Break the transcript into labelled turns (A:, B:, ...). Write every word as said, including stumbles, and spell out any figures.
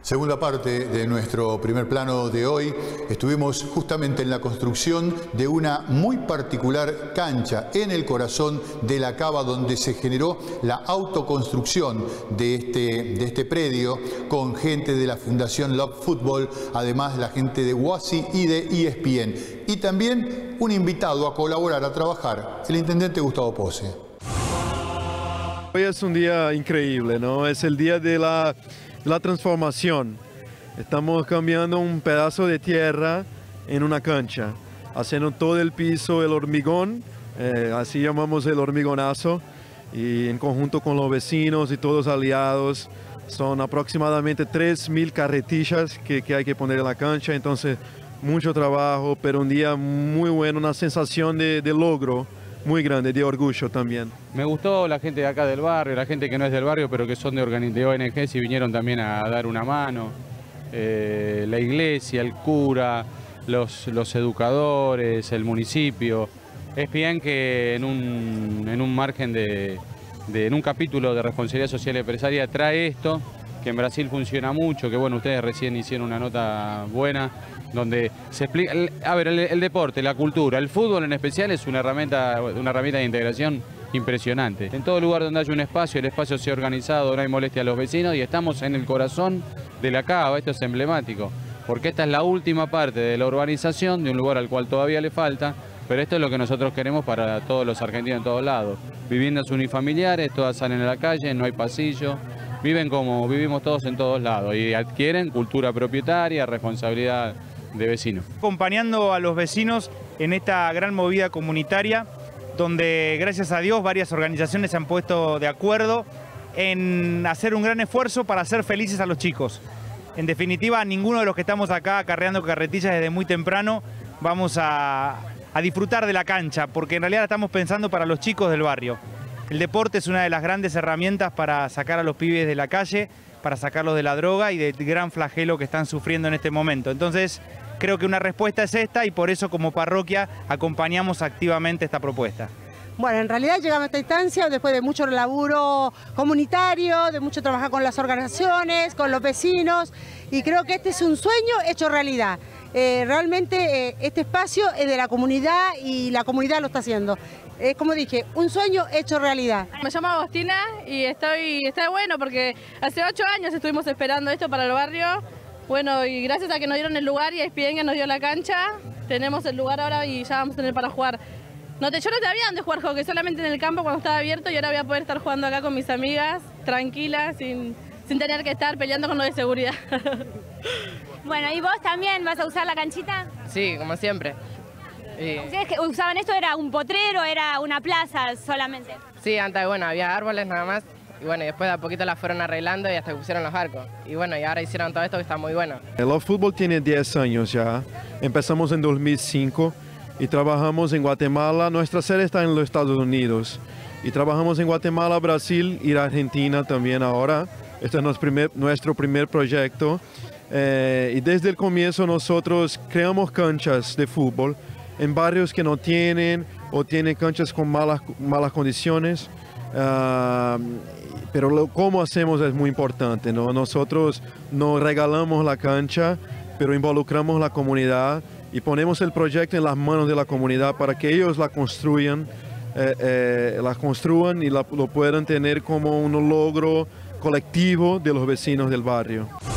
A: Segunda parte de nuestro primer plano de hoy, estuvimos justamente en la construcción de una muy particular cancha en el corazón de La Cava, donde se generó la autoconstrucción de este, de este predio con gente de la Fundación Love Football, además la gente de WASI y de E S P N. Y también un invitado a colaborar, a trabajar, el intendente Gustavo Pose.
B: Hoy es un día increíble, ¿no? Es el día de la... la transformación. Estamos cambiando un pedazo de tierra en una cancha, haciendo todo el piso, el hormigón, eh, así llamamos el hormigonazo, y en conjunto con los vecinos y todos aliados, son aproximadamente tres mil carretillas que, que hay que poner en la cancha, entonces mucho trabajo, pero un día muy bueno, una sensación de, de logro muy grande, de orgullo también.
C: Me gustó la gente de acá del barrio, la gente que no es del barrio, pero que son de, de O N Ges y vinieron también a dar una mano. Eh, la iglesia, el cura, los, los educadores, el municipio. Es bien que en un, en un margen de, de, en un capítulo de responsabilidad social y empresaria trae esto, que en Brasil funciona mucho, que bueno, ustedes recién hicieron una nota buena, donde se explica, a ver, el, el deporte, la cultura, el fútbol en especial es una herramienta, una herramienta de integración impresionante. En todo lugar donde haya un espacio, el espacio sea organizado, no hay molestia a los vecinos y estamos en el corazón de La Cava. Esto es emblemático, porque esta es la última parte de la urbanización de un lugar al cual todavía le falta, pero esto es lo que nosotros queremos para todos los argentinos en todos lados. Viviendas unifamiliares, todas salen a la calle, no hay pasillo, viven como vivimos todos en todos lados y adquieren cultura propietaria, responsabilidad de vecinos.
D: Acompañando a los vecinos en esta gran movida comunitaria, donde gracias a Dios varias organizaciones se han puesto de acuerdo en hacer un gran esfuerzo para hacer felices a los chicos. En definitiva, ninguno de los que estamos acá acarreando carretillas desde muy temprano vamos a, a disfrutar de la cancha, porque en realidad estamos pensando para los chicos del barrio. El deporte es una de las grandes herramientas para sacar a los pibes de la calle, para sacarlos de la droga y del gran flagelo que están sufriendo en este momento. Entonces, creo que una respuesta es esta y por eso como parroquia acompañamos activamente esta propuesta.
E: Bueno, en realidad llegamos a esta instancia después de mucho laburo comunitario, de mucho trabajar con las organizaciones, con los vecinos, y creo que este es un sueño hecho realidad. Eh, realmente eh, este espacio es de la comunidad y la comunidad lo está haciendo. Es como dije, un sueño hecho realidad.
F: Me llamo Agostina y estoy, está bueno porque hace ocho años estuvimos esperando esto para el barrio. Bueno, y gracias a que nos dieron el lugar y a E S P N que nos dio la cancha, tenemos el lugar ahora y ya vamos a tener para jugar. No te, yo no te había dónde jugar hockey, solamente en el campo cuando estaba abierto, y ahora voy a poder estar jugando acá con mis amigas, tranquila, sin, sin tener que estar peleando con lo de seguridad.
G: Bueno, ¿y vos también vas a usar la canchita?
H: Sí, como siempre. Y...
G: ¿Ustedes que usaban esto? ¿Era un potrero? ¿Era una plaza solamente?
H: Sí, antes, bueno, había árboles nada más. Y bueno, y después de a poquito la fueron arreglando y hasta que pusieron los arcos. Y bueno, y ahora hicieron todo esto que está muy bueno.
B: El Love Football tiene diez años ya. Empezamos en dos mil cinco y trabajamos en Guatemala. Nuestra sede está en los Estados Unidos. Y trabajamos en Guatemala, Brasil y Argentina también ahora. Este es nuestro primer, nuestro primer proyecto. Eh, y desde el comienzo nosotros creamos canchas de fútbol en barrios que no tienen o tienen canchas con malas, malas condiciones. Uh, pero lo, cómo hacemos es muy importante, ¿no? Nosotros no regalamos la cancha, pero involucramos la comunidad y ponemos el proyecto en las manos de la comunidad para que ellos la construyan, eh, eh, la construyan y la, lo puedan tener como un logro colectivo de los vecinos del barrio.